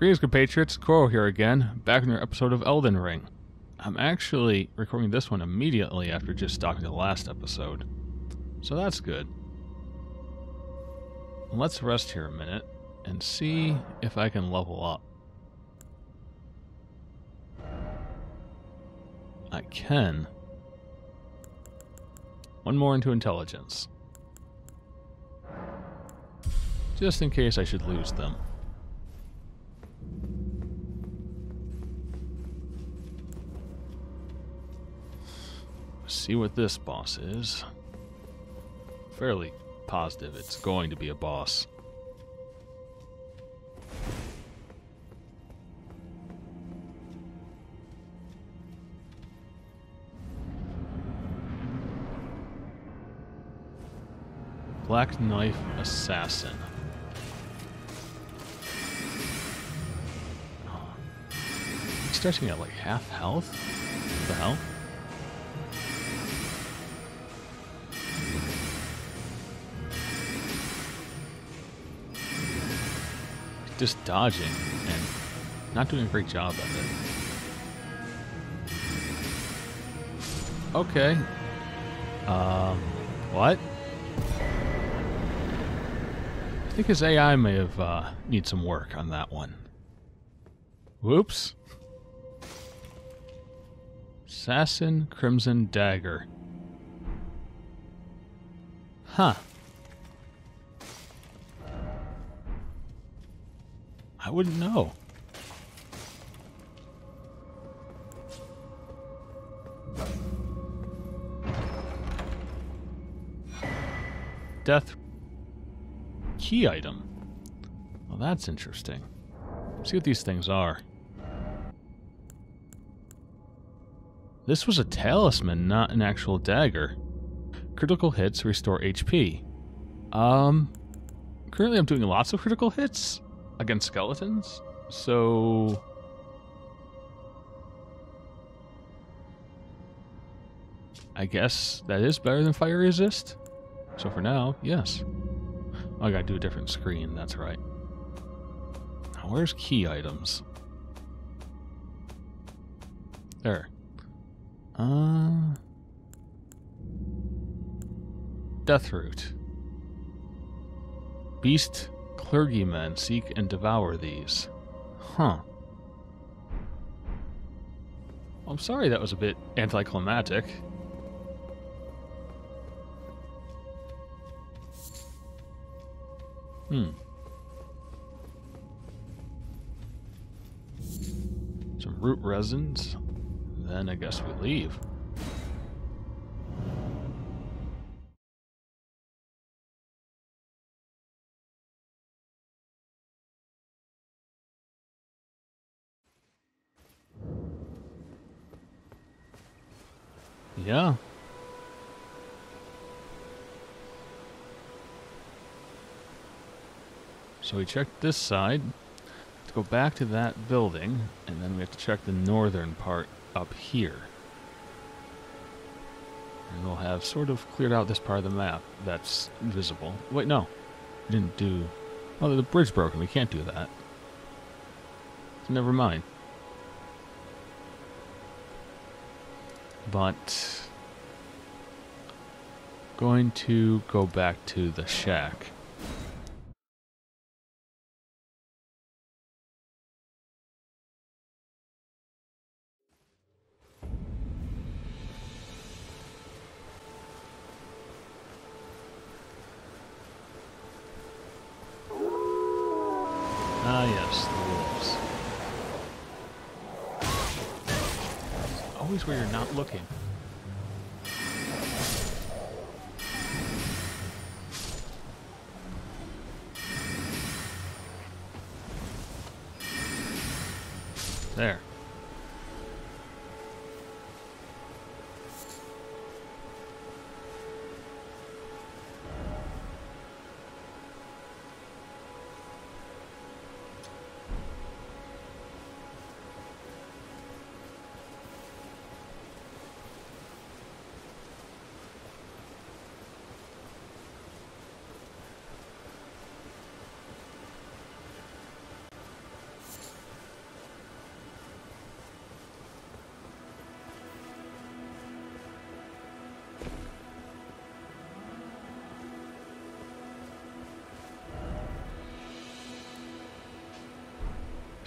Greetings, compatriots. Koro here again, back in your episode of Elden Ring. I'm actually recording this one immediately after just stopping the last episode, so that's good. Let's rest here a minute and see if I can level up. I can. One more into intelligence. Just in case I should lose them. See what this boss is. Fairly positive it's going to be a boss. Black Knife Assassin. Oh. He's starting at like half health? What the hell? Just dodging and not doing a great job of it. Okay. What? I think his AI may have need some work on that one. Whoops. Assassin Crimson Dagger. Huh. I wouldn't know. Death key item. Well, that's interesting. Let's see what these things are. This was a talisman, not an actual dagger. Critical hits restore HP. Currently I'm doing lots of critical hits against skeletons, so I guess that is better than fire resist. So for now, yes. Oh, I gotta do a different screen, that's right. Now, where's key items? There. Deathroot. Beast clergymen seek and devour these. Huh. I'm sorry that was a bit anticlimactic. Some root resins. Then I guess we leave. Yeah. So we checked this side. Let's go back to that building, and then we have to check the northern part up here. And we'll have sort of cleared out this part of the map that's visible. Wait, no. We didn't do... Oh, the bridge broken. We can't do that. So never mind. But... going to go back to the shack. Ah, yes, the wolves. Always where you're not looking. There.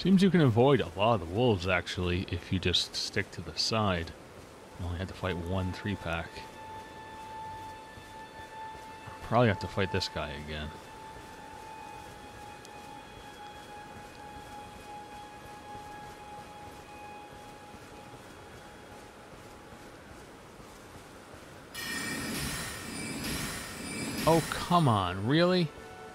Seems you can avoid a lot of the wolves, actually, if you just stick to the side. You only had to fight one 3-pack. Probably have to fight this guy again. Oh, come on, really?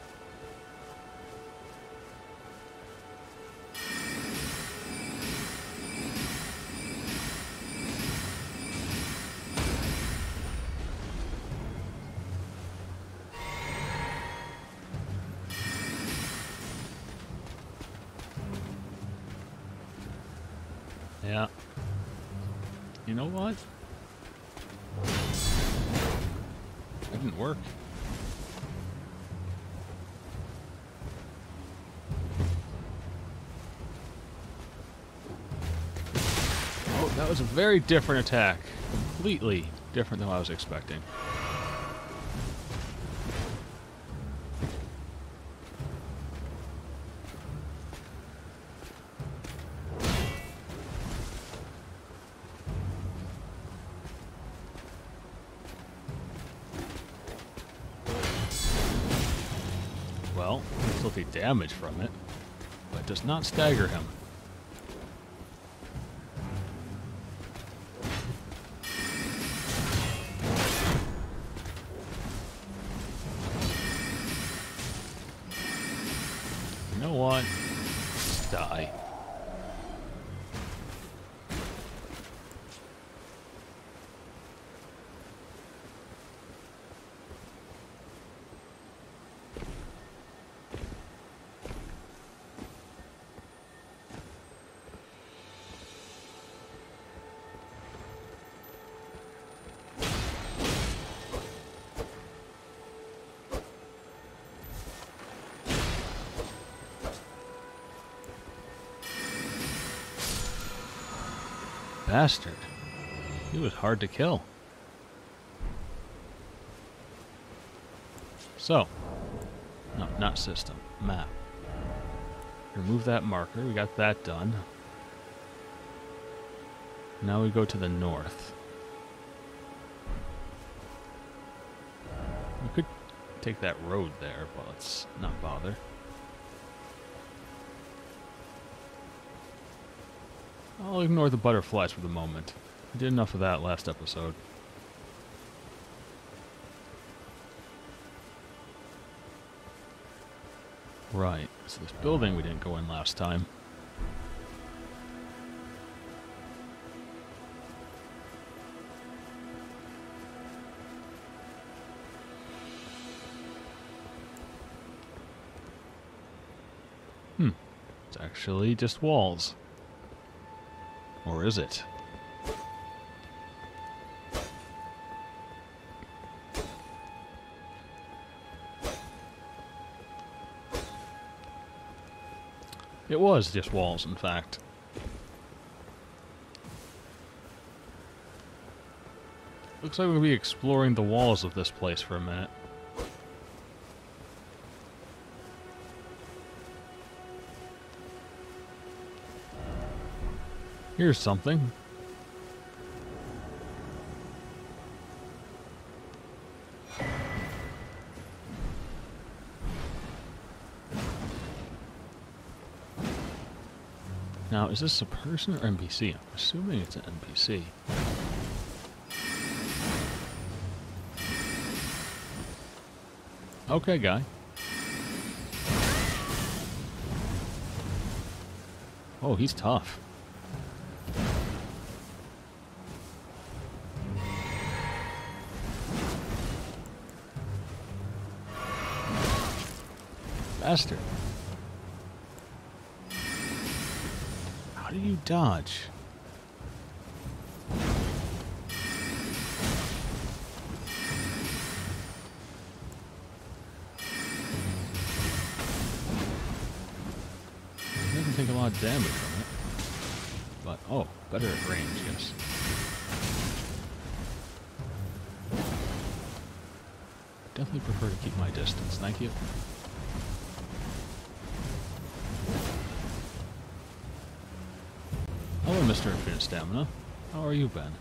Yeah. You know what? That didn't work. Oh, that was a very different attack. Completely different than what I was expecting. Well, I still take damage from it, but it does not stagger him. You know what? Just die. Bastard. He was hard to kill. So. No, not system. Map. Remove that marker. We got that done. Now we go to the north. We could take that road there, but let's not bother. I'll ignore the butterflies for the moment. I did enough of that last episode. Right, so this building we didn't go in last time. It's actually just walls. Or is it? It was just walls, in fact. Looks like we'll be exploring the walls of this place for a minute. Here's something. Now, is this a person or NPC? I'm assuming it's an NPC. Okay, guy. Oh, he's tough. Bastard. How do you dodge? It doesn't take a lot of damage from it. But, oh, better at range, yes. Definitely prefer to keep my distance, thank you. Mr. Infinite Stamina. How are you, Ben?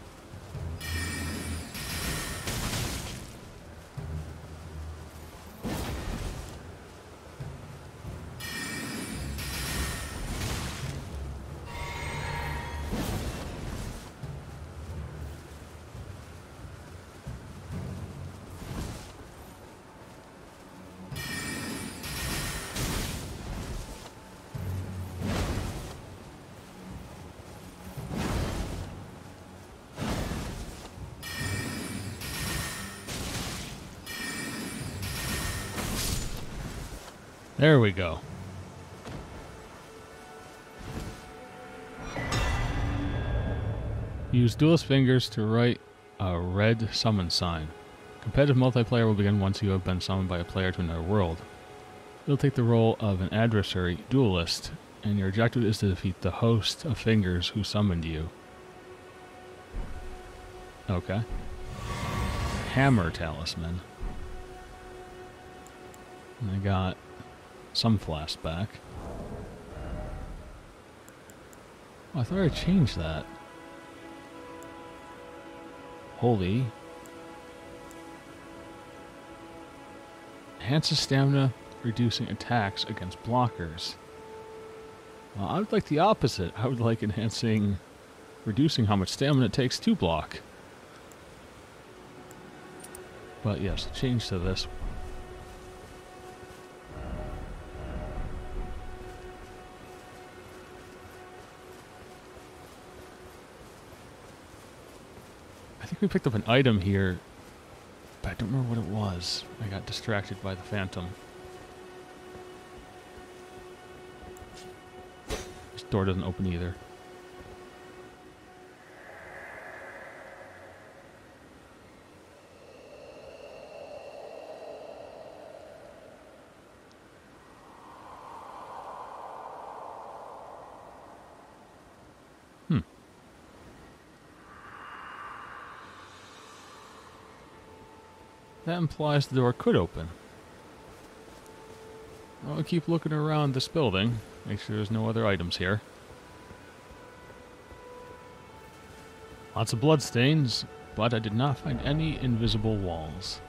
There we go. Use duelist fingers to write a red summon sign. Competitive multiplayer will begin once you have been summoned by a player to another world. You'll take the role of an adversary duelist, and your objective is to defeat the host of fingers who summoned you. Okay. Hammer Talisman. And I got some flask back. Oh, I thought I changed that. Holy. Enhances stamina, reducing attacks against blockers. Well, I would like the opposite. I would like reducing how much stamina it takes to block. But yes, change to this. I think we picked up an item here, but I don't remember what it was. I got distracted by the phantom. This door doesn't open either. That implies the door could open. I'll keep looking around this building. Make sure there's no other items here. Lots of bloodstains, but I did not find any invisible walls.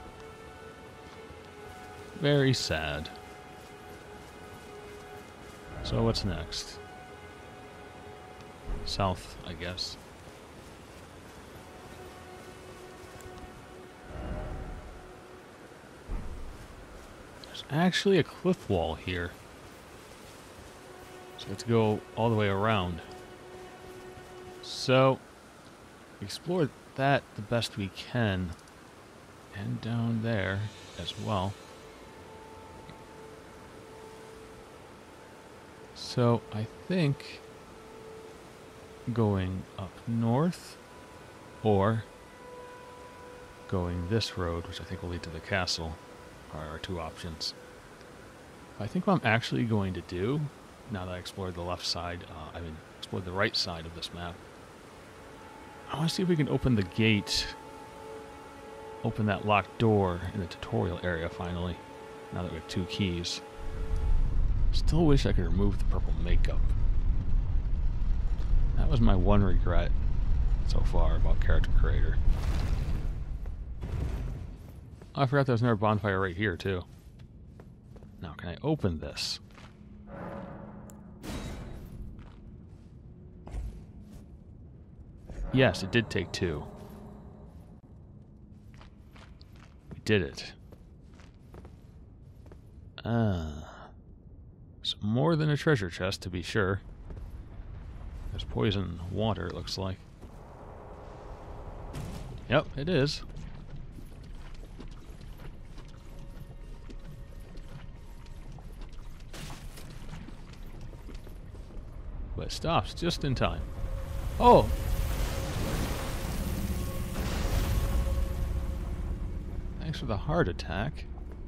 Very sad. So what's next? South, I guess. Actually a cliff wall here. So we have to go all the way around. So, explore that the best we can. And down there as well. So, I think going up north or going this road, which I think will lead to the castle, are our two options. I think what I'm actually going to do, now that I explored the left side, explored the right side of this map, I want to see if we can open the gate, open that locked door in the tutorial area finally, now that we have 2 keys. Still wish I could remove the purple makeup. That was my one regret so far about Character Creator. Oh, I forgot there was another bonfire right here, too. Now, can I open this? Yes, it did take 2. We did it. It's more than a treasure chest, to be sure. There's poison water, it looks like. Yep, it is. But it stops just in time. Oh! Thanks for the heart attack.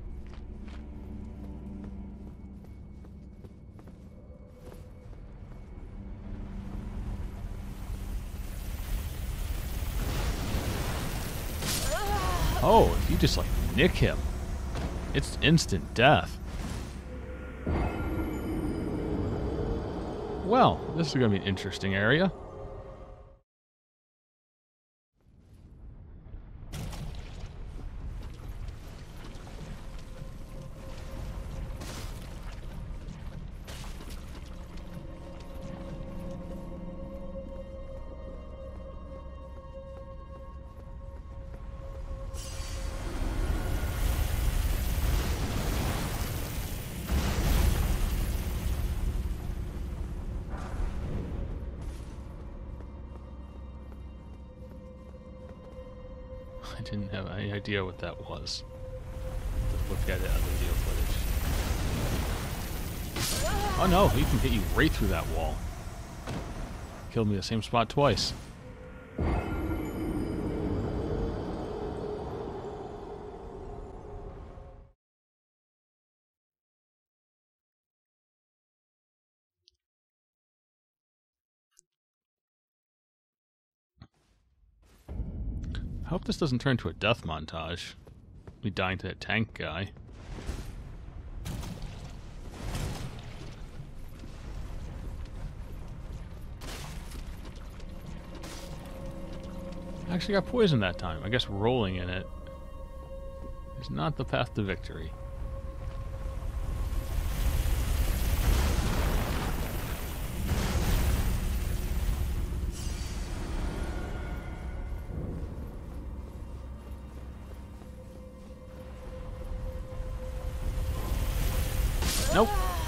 Oh, if you just like nick him, it's instant death. Well, this is going to be an interesting area. didn't have any idea what that was. To look at it on the video footage. Oh no, he can hit you right through that wall. Killed me the same spot twice. I hope this doesn't turn to a death montage. Me dying to that tank guy. I actually got poisoned that time. I guess rolling in it is not the path to victory. Nope.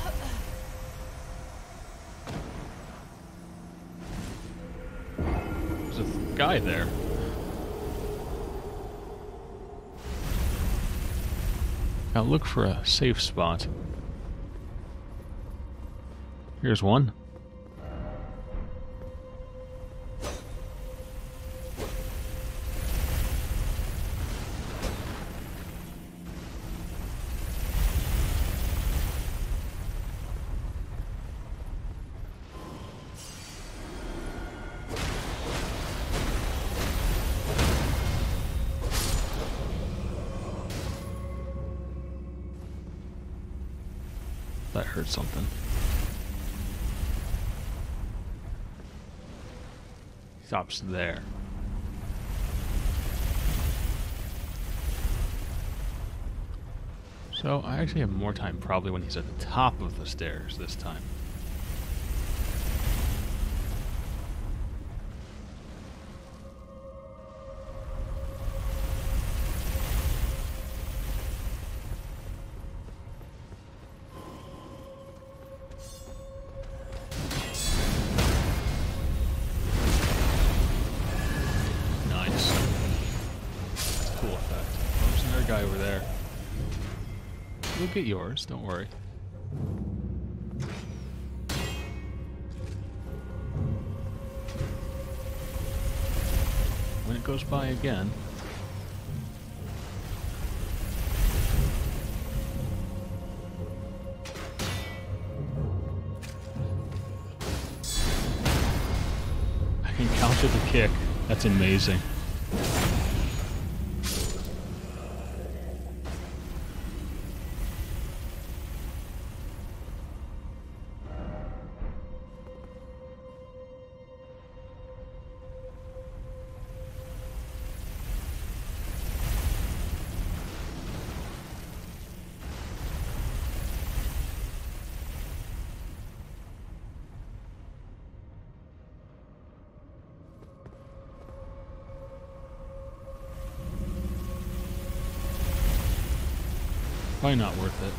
There's a guy there. Now look for a safe spot. Here's one. That hurt something. Stops there. So I actually have more time probably when he's at the top of the stairs this time. Guy over there. You'll get yours, don't worry. When it goes by again. I can counter the kick. That's amazing. Probably not worth it.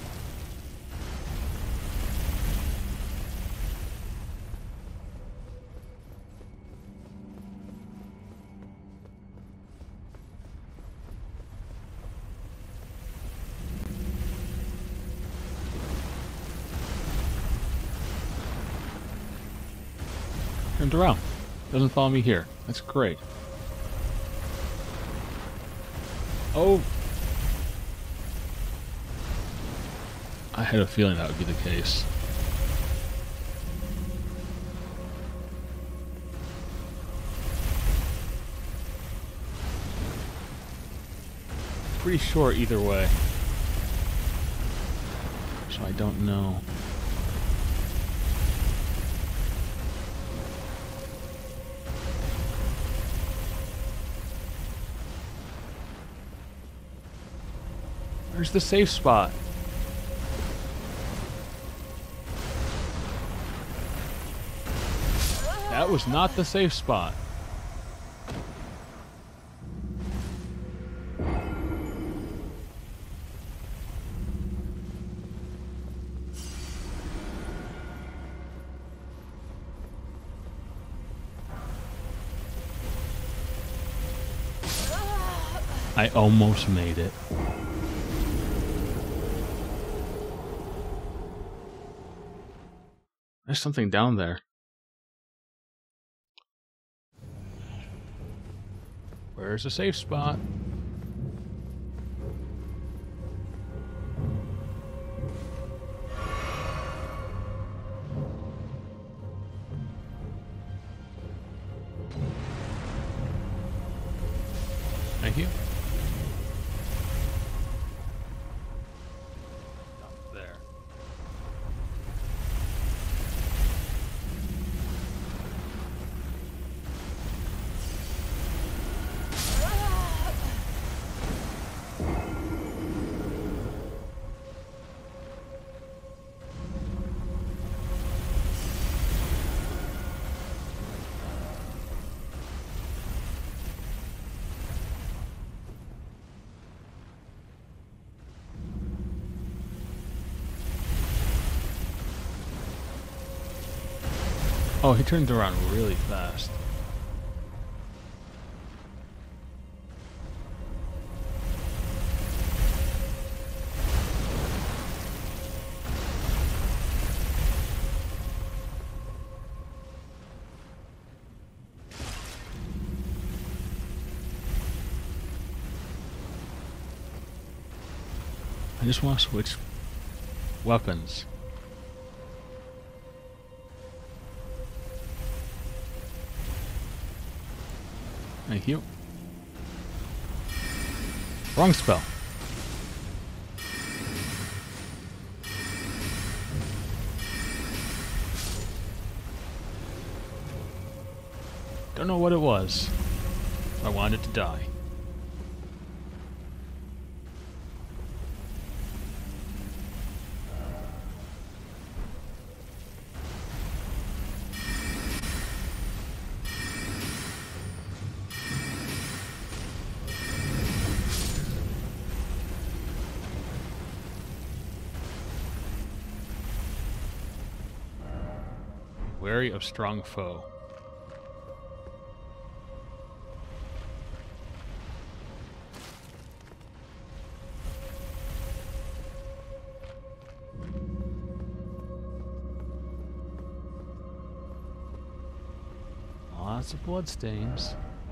Turned around. Doesn't follow me here. That's great. Oh! I had a feeling that would be the case. Pretty sure either way. So I don't know. Where's the safe spot? That was not the safe spot. I almost made it. There's something down there. Where's the safe spot? Thank you. Up there. Oh, he turns around really fast. I just want to switch weapons. Thank you. Wrong spell. Don't know what it was. I wanted it to die. Wary of strong foe. Lots of bloodstains.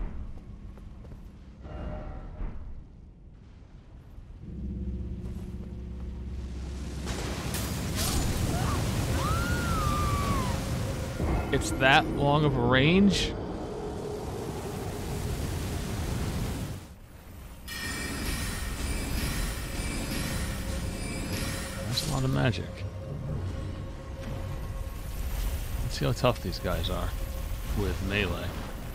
It's that long of a range? That's a lot of magic. Let's see how tough these guys are with melee.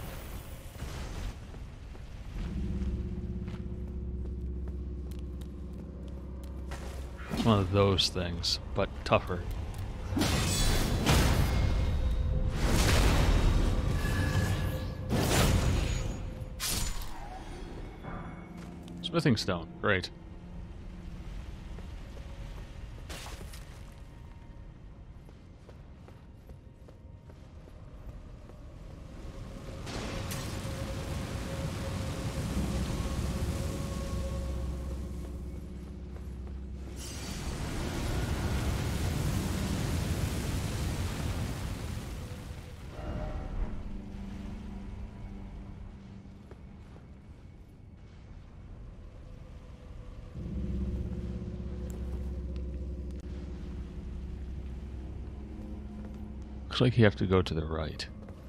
It's one of those things, but tougher. Smithing stone, great. Looks like you have to go to the right.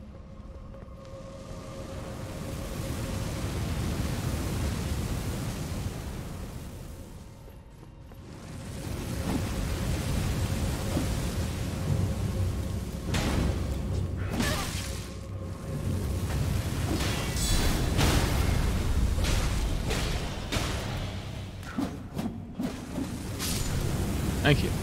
Thank you.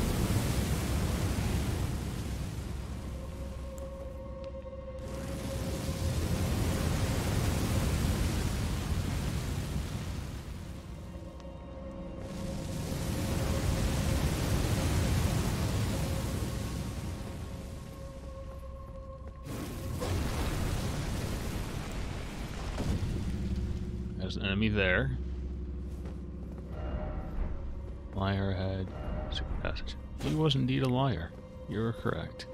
There's an enemy there. Liar ahead. Secret passage. He was indeed a liar. You were correct.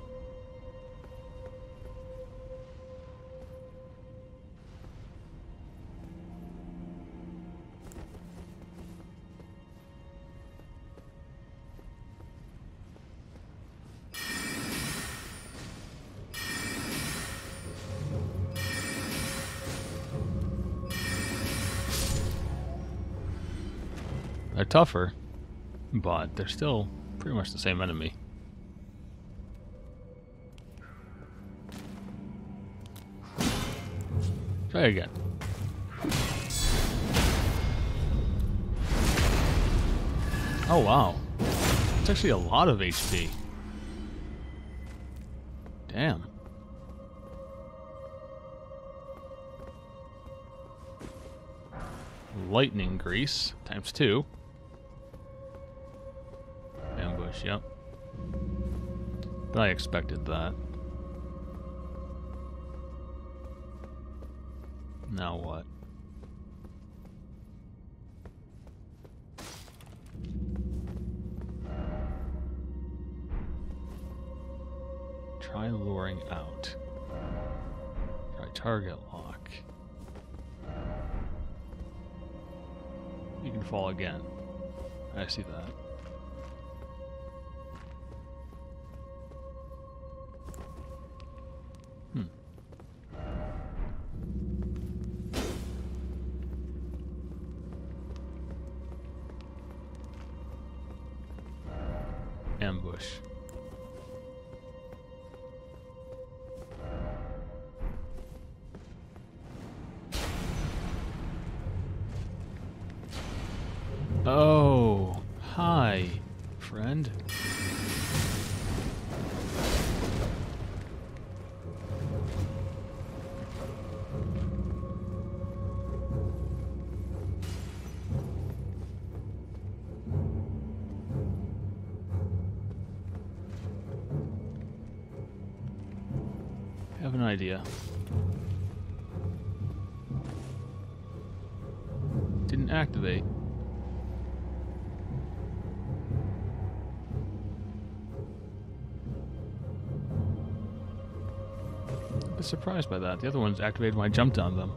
They're tougher, but they're still pretty much the same enemy. Try again. Oh wow. It's actually a lot of HP. Damn. Lightning grease times 2. Ambush, yep. But I expected that. Now what? Try luring out. Try target lock. You can fall again. I see that. Ambush. Oh, hi, friend. I have an idea. Didn't activate. I was surprised by that. The other ones activated when I jumped on them.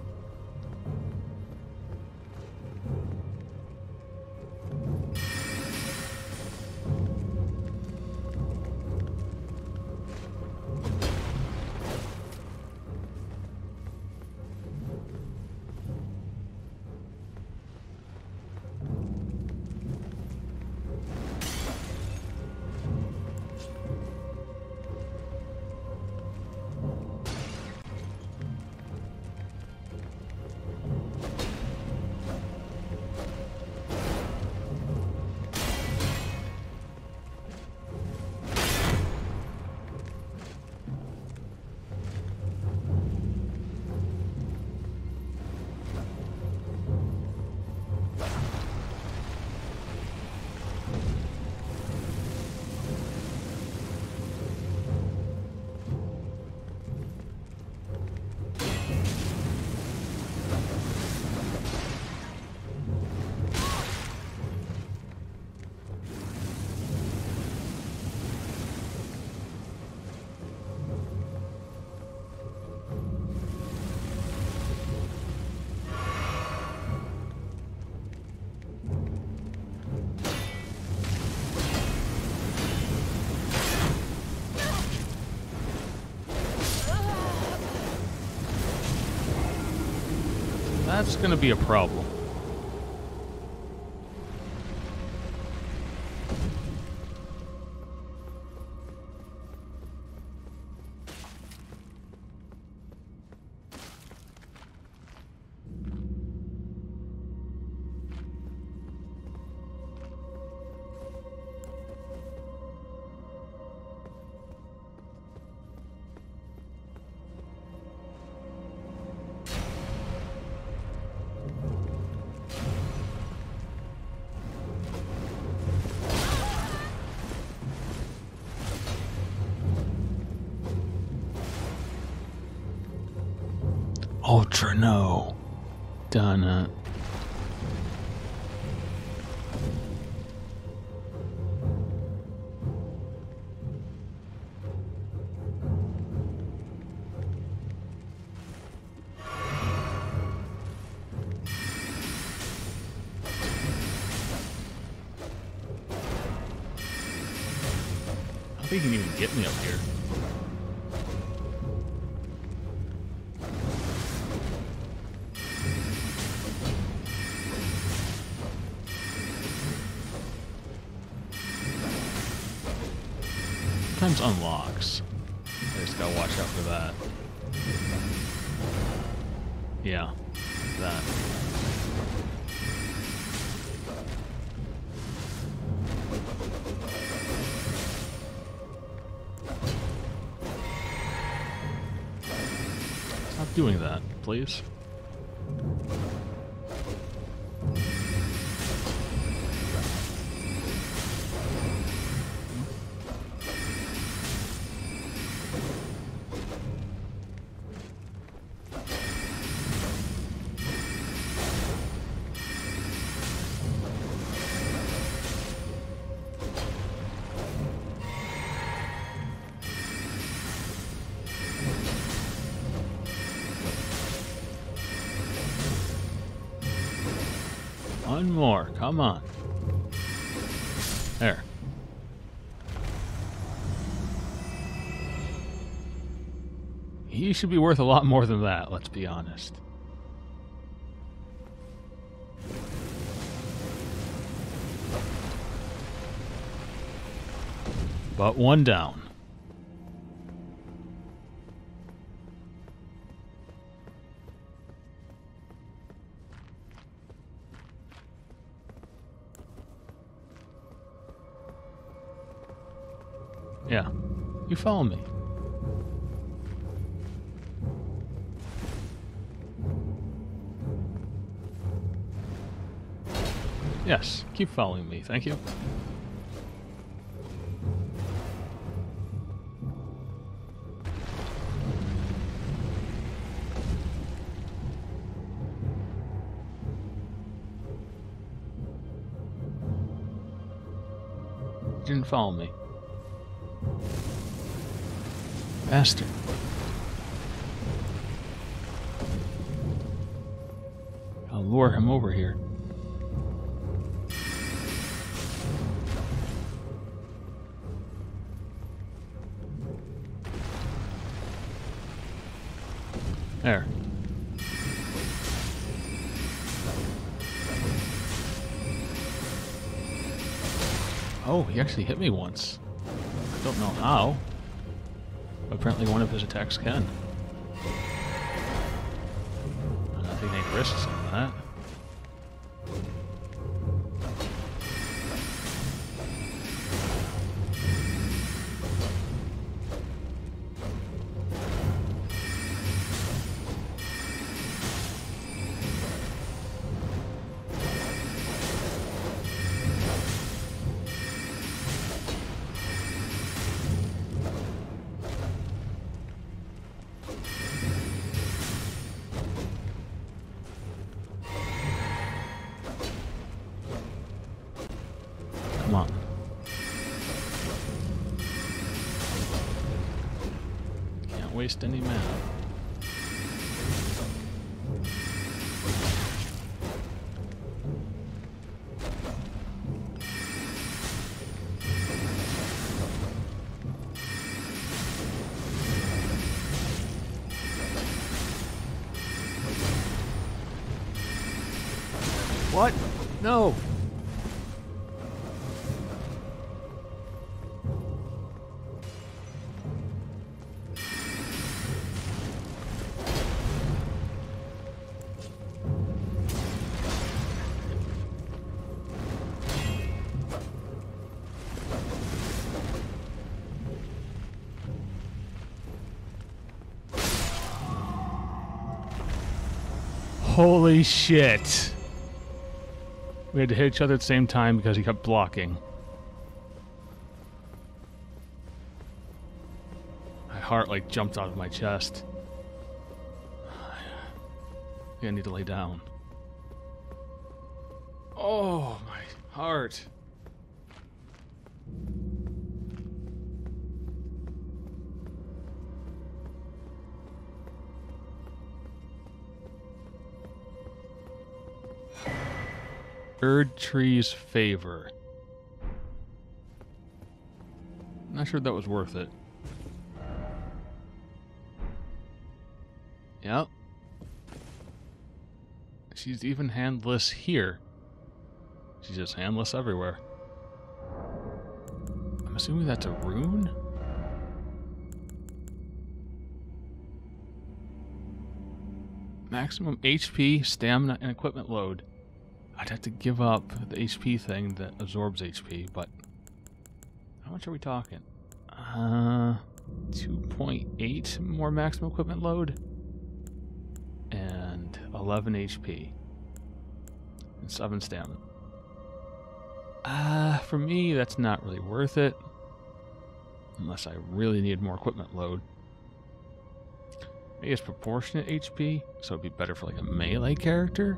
That's gonna be a problem. Ultra no. Done it. think he can even get me up here. Sometimes unlocks. I just gotta watch out for that. Yeah, that. Stop doing that, please. One more, come on. There. He should be worth a lot more than that, let's be honest. But one down. Yeah, you follow me. Yes, keep following me, thank you. You didn't follow me. Bastard. I'll lure him over here. There. Oh, he actually hit me once. I don't know how. Apparently one of his attacks can. I think they risk some of that. Come on. Can't waste any mana. What? No! Holy shit. We had to hit each other at the same time because he kept blocking. My heart like jumped out of my chest. I need to lay down. Oh, my heart. Erdtree's Favor. Not sure that was worth it. Yep. She's even handless here. She's just handless everywhere. I'm assuming that's a rune? Maximum HP, stamina, and equipment load. I'd have to give up the HP thing that absorbs HP, but how much are we talking? 2.8 more maximum equipment load and 11 HP and 7 stamina. For me, that's not really worth it unless I really need more equipment load. Maybe it's proportionate HP, so it'd be better for like a melee character.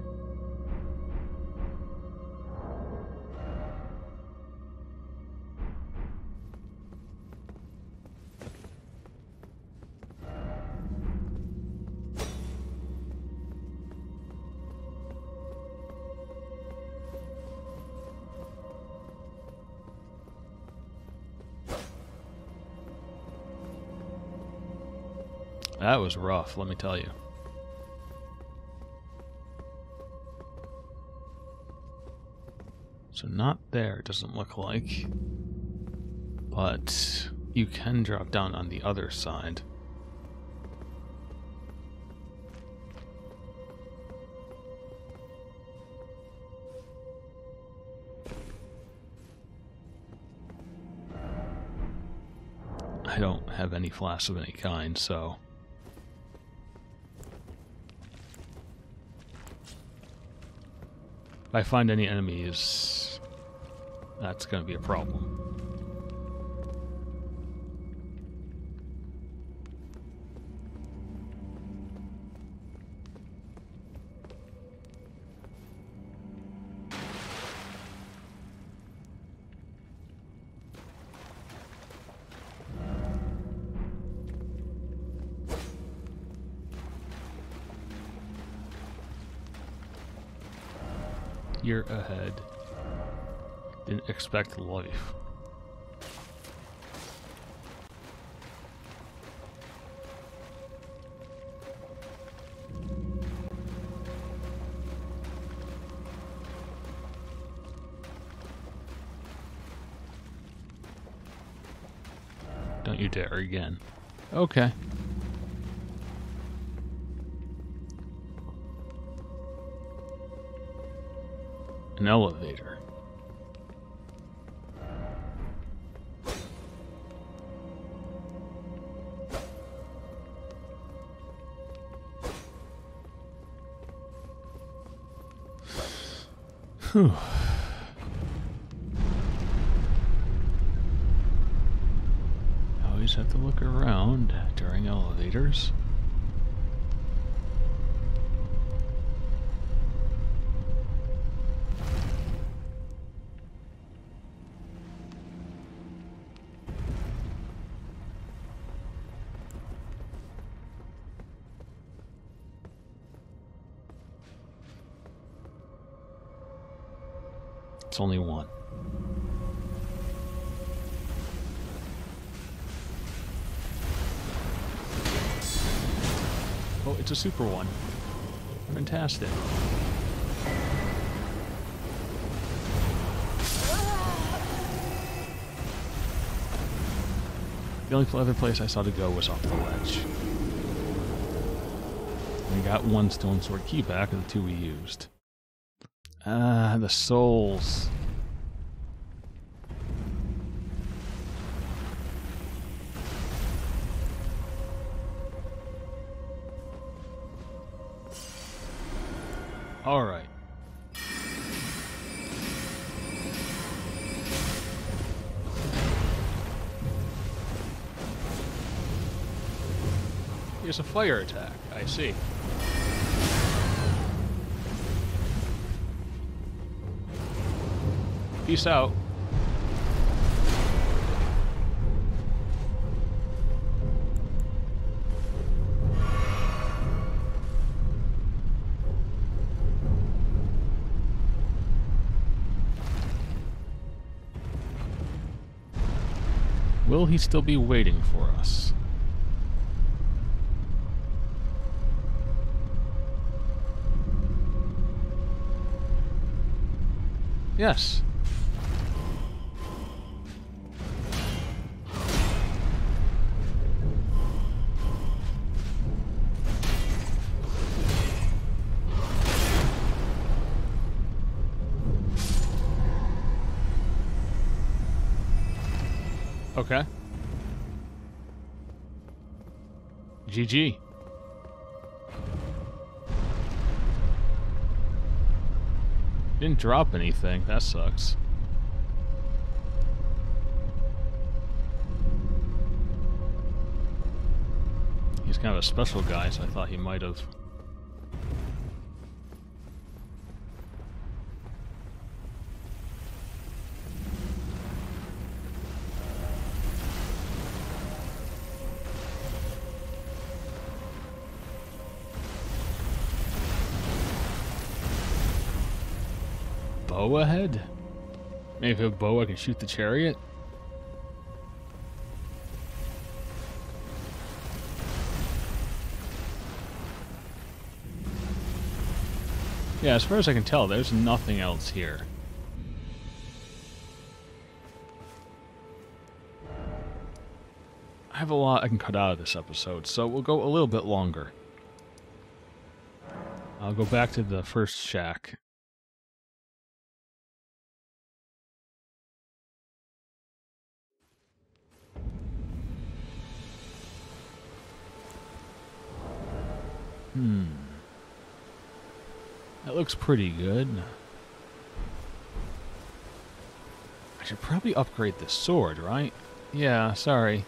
That was rough, let me tell you. So not there, it doesn't look like. But you can drop down on the other side. I don't have any flasks of any kind, so... if I find any enemies, that's going to be a problem. You're ahead. Didn't expect life. Don't you dare again. Okay. An elevator. Whew. Always have to look around during elevators. It's only one. Oh, it's a super one. Fantastic. The only other place I saw to go was off the ledge. We got one stone sword key back of the two we used. Ah, the souls. All right. Here's a fire attack, I see. Peace out. Will he still be waiting for us? Yes. Okay. GG. Didn't drop anything. That sucks. He's kind of a special guy, so I thought he might have. Bow ahead? Maybe if I have a bow I can shoot the chariot? Yeah, as far as I can tell, there's nothing else here. I have a lot I can cut out of this episode, so we'll go a little bit longer. I'll go back to the first shack. That looks pretty good. I should probably upgrade the sword, right? Yeah, sorry.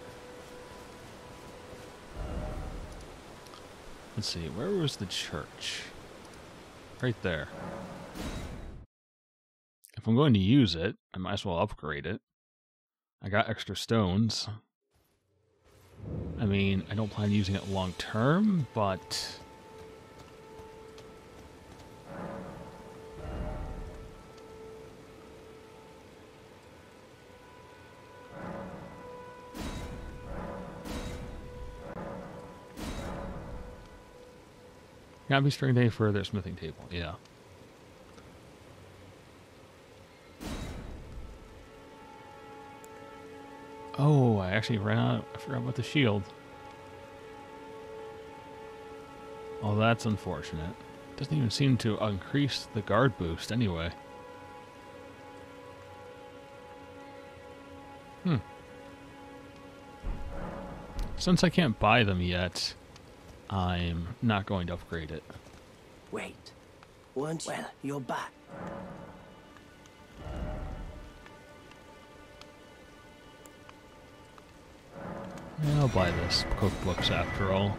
Let's see, where was the church? Right there. If I'm going to use it, I might as well upgrade it. I got extra stones. I mean, I don't plan on using it long term, but... Can't be string day for their smithing table, yeah. Oh, I actually ran out. I forgot about the shield. Oh, that's unfortunate. Doesn't even seem to increase the guard boost anyway. Since I can't buy them yet, I'm not going to upgrade it. Wait. Weren't you? Well, you're back. Yeah, I'll buy this. Cookbooks after all.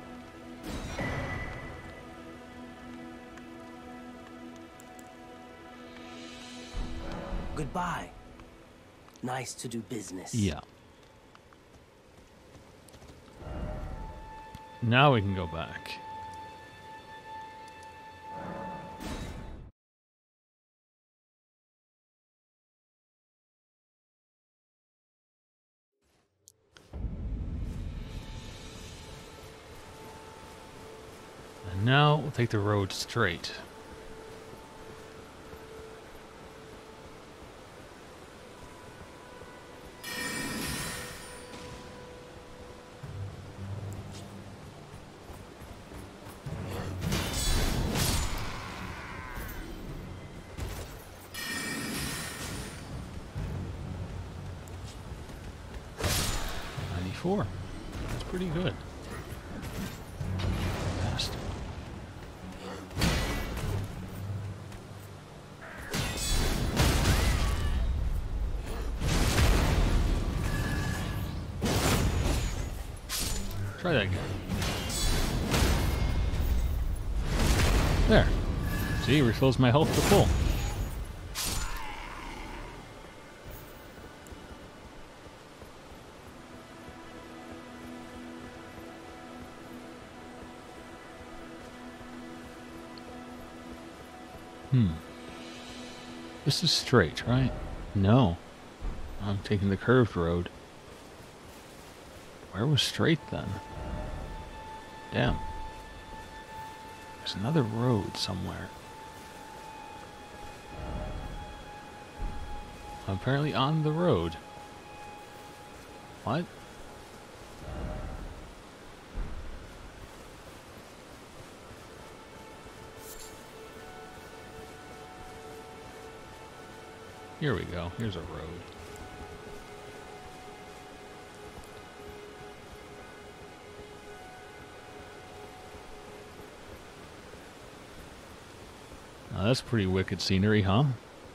Goodbye. Nice to do business. Yeah. Now we can go back. And now we'll take the road straight. That's pretty good. Fast. Try that again. There. See, refills my health to full. This is straight, right? No. I'm taking the curved road. Where was straight then? Damn. There's another road somewhere. I'm apparently on the road. What? Here we go. Here's a road. Now that's pretty wicked scenery, huh?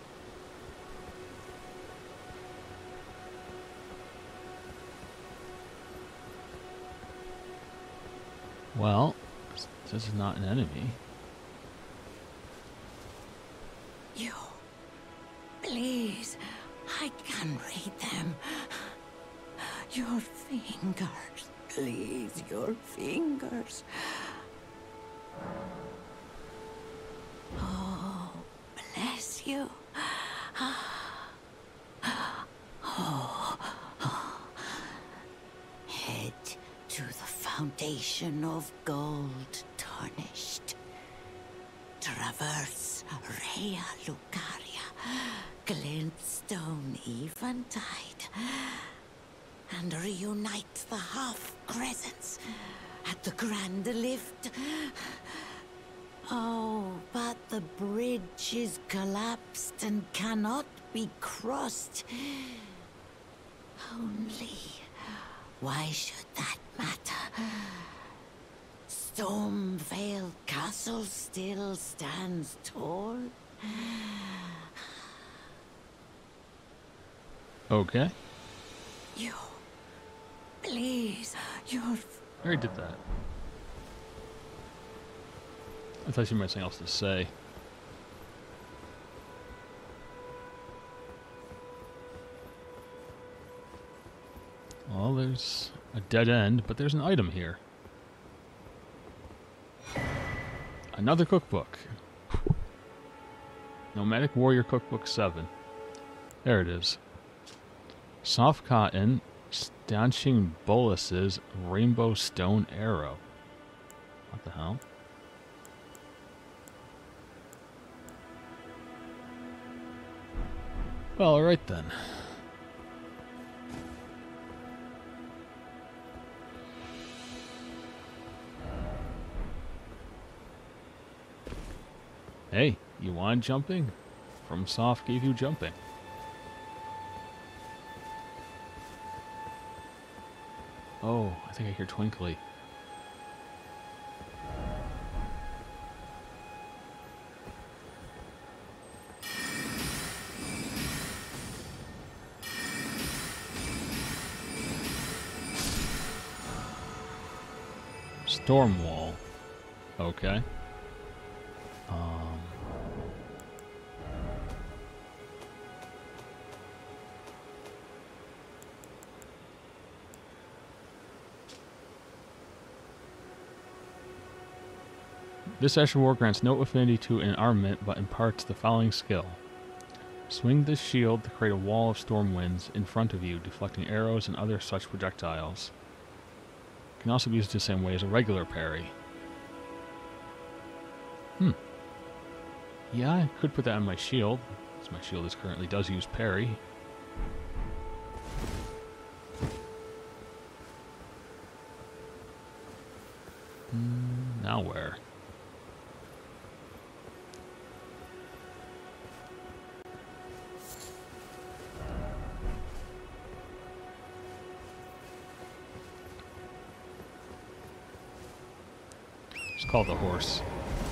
Well, this is not an enemy. You. Please. I can read them. Your fingers. Please, your fingers. Oh, bless you. Head to the fountain of gold tarnished. Traverse Rhea Lucaria, glintstone eventide, and reunite the half-crescents at the grand lift. Oh, but the bridge is collapsed and cannot be crossed. Only, why should that matter? Stormvale Castle still stands tall. Okay. You, please, you're... I already did that. I thought you might have something else to say. Well, there's a dead end, but there's an item here. Another cookbook. Nomadic Warrior Cookbook 7. There it is. Soft Cotton, Stanching Bolus's Rainbow Stone Arrow. What the hell? Well, alright then. Hey, you want jumping? FromSoft gave you jumping. Oh, I think I hear Twinkly. Stormwall. Okay. This Asher War grants no affinity to an armament, but imparts the following skill. Swing this shield to create a wall of storm winds in front of you, deflecting arrows and other such projectiles. It can also be used the same way as a regular parry. Yeah, I could put that on my shield, since my shield currently does use parry. Now where? It's called the horse.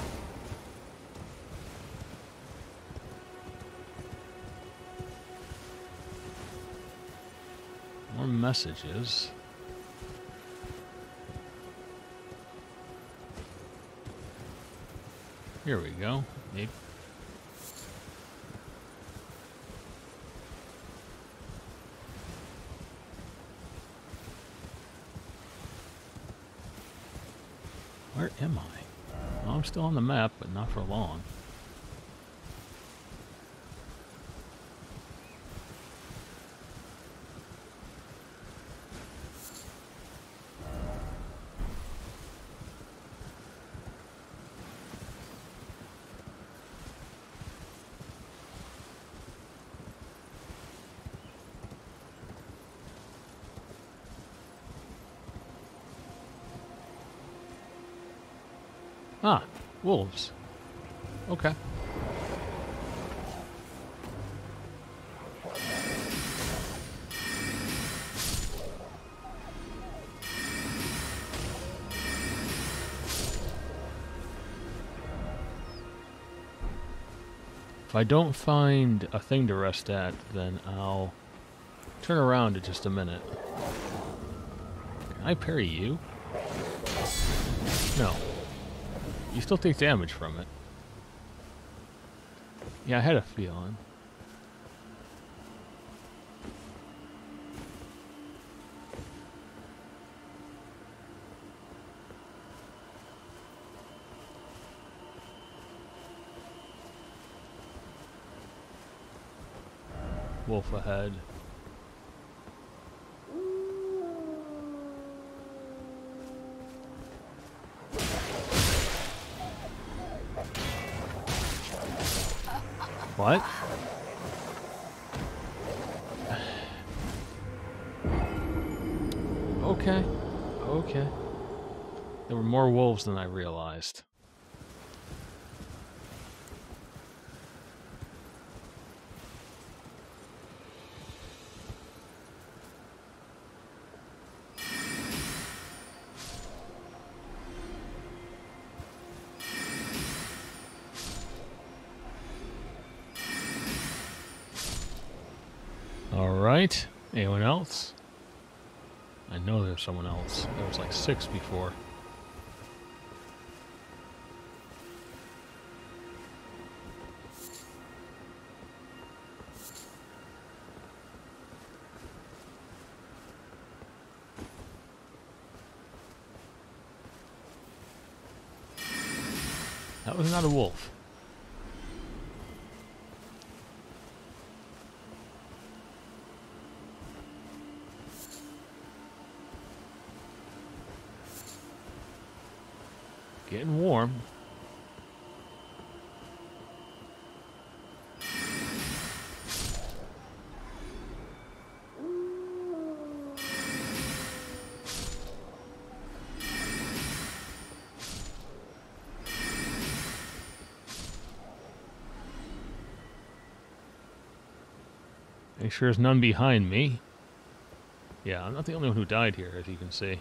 More messages. Here we go. Maybe. Where am I? Well, I'm still on the map, but not for long. Ah, wolves. Okay. If I don't find a thing to rest at, then I'll turn around in just a minute. Can I parry you? No. You still take damage from it. Yeah, I had a feeling. Wolf ahead. What? Okay. Okay. There were more wolves than I realized. Alright. Anyone else? I know there's someone else. There was like 6 before. That was not a wolf. Getting warm. Make sure there's none behind me. Yeah, I'm not the only one who died here, as you can see.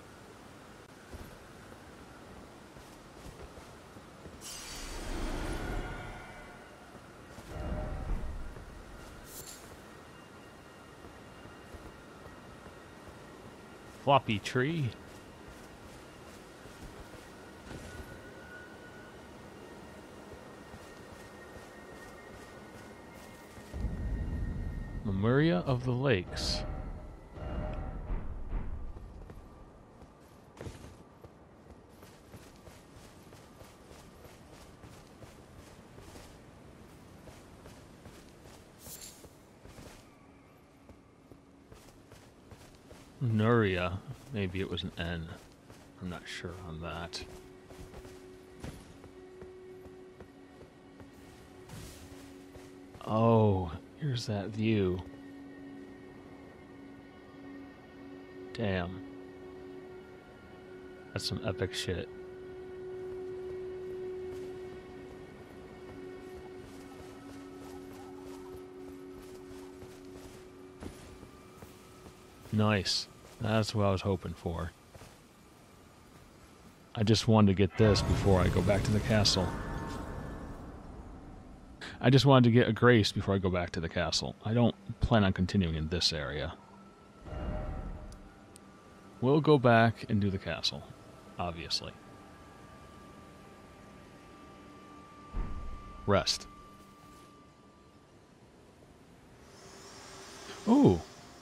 Floppy tree. Lemuria of the Lakes. Nuria. Maybe it was an N. I'm not sure on that. Oh, here's that view. Damn. That's some epic shit. Nice. That's what I was hoping for. I just wanted to get this before I go back to the castle. I just wanted to get a grace before I go back to the castle. I don't plan on continuing in this area. We'll go back and do the castle, obviously. Rest. Ooh.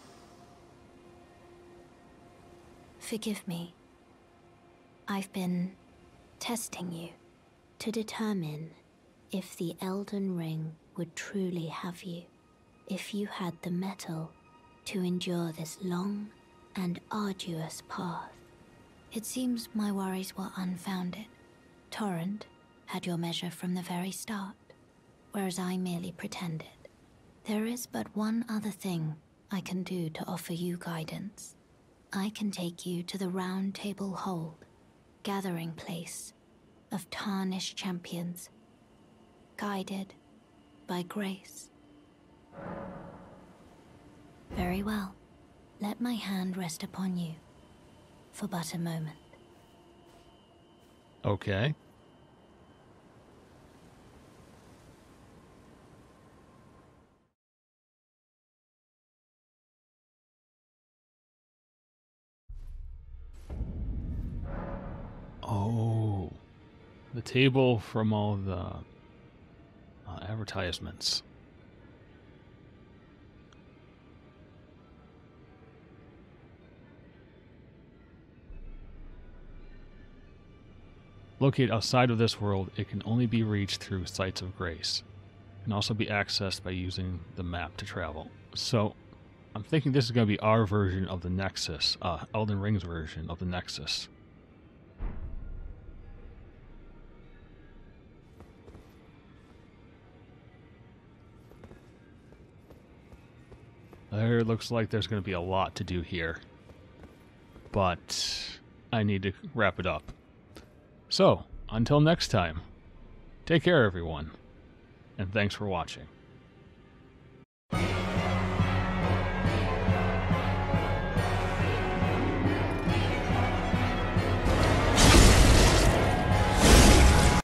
Forgive me. I've been testing you to determine if the Elden Ring would truly have you, if you had the mettle to endure this long and arduous path. It seems my worries were unfounded. Torrent had your measure from the very start, whereas I merely pretended. There is but one other thing I can do to offer you guidance. I can take you to the Round Table Hold, gathering place, of tarnished champions, guided by grace. Very well. Let my hand rest upon you for but a moment. Okay. Oh, the table from all the advertisements. Located outside of this world, it can only be reached through sites of grace. It can also be accessed by using the map to travel. So, I'm thinking this is going to be our version of the Nexus, Elden Ring's version of the Nexus. There looks like there's going to be a lot to do here, but I need to wrap it up. So, until next time, take care everyone, and thanks for watching.